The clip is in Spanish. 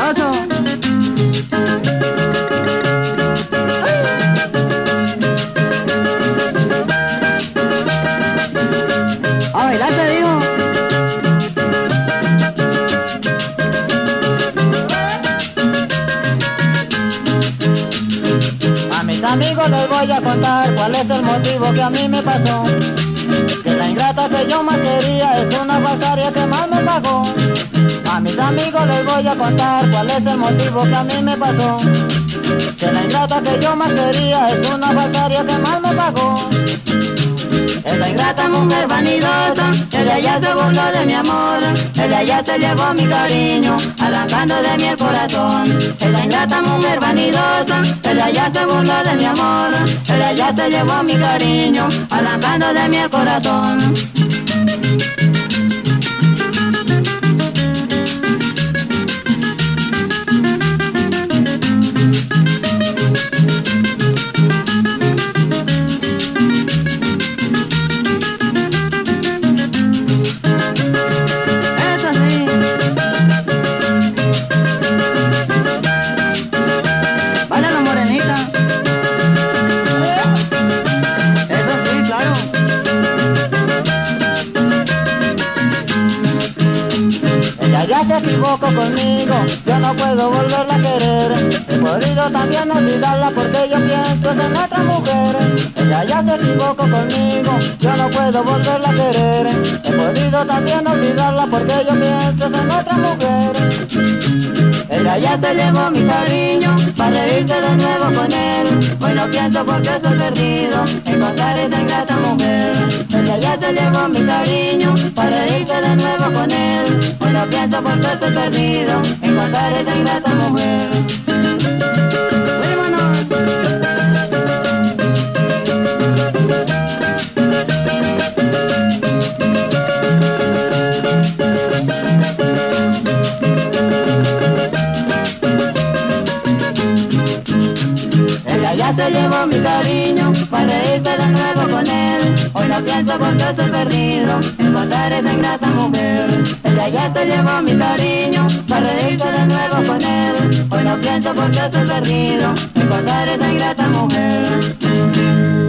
sabroso. A bailar te digo. A mis amigos les voy a contar cuál es el motivo que a mí me pasó. Que la ingrata que yo más quería es una falsaria que más me pagó. A mis amigos les voy a contar cuál es el motivo que a mí me pasó. Que la ingrata que yo más quería es una falsaria que más me pagó. Esa ingrata mujer vanidosa, que de allá se burló de mi amor, que de allá se llevó mi cariño, arrancando de mí el corazón. Esa ingrata mujer vanidosa, que de allá se burló de mi amor, que de allá se llevó mi cariño, arrancando de mí el corazón. Ya se equivocó conmigo, yo no puedo volverla a querer. He podido también olvidarla porque yo pienso en otra mujer. Ella ya se equivocó conmigo, yo no puedo volverla a querer. He podido también olvidarla porque yo pienso en otra mujer. Ella ya se llevó mi cariño para reírse de nuevo con él. Hoy no pienso porque estoy perdido encontrar esa ingrata mujer. Ella ya se llevó mi cariño para reírse de nuevo con él. Hoy no pienso porque estoy perdido encontrar esa ingrata mujer. Ya se llevó mi cariño para reírse de nuevo con él. Hoy no pienso porque estoy perdido encontrar esa ingrata mujer. Ella ya se llevó mi cariño para reírse de nuevo con él. Hoy no pienso porque estoy perdido encontrar esa ingrata mujer.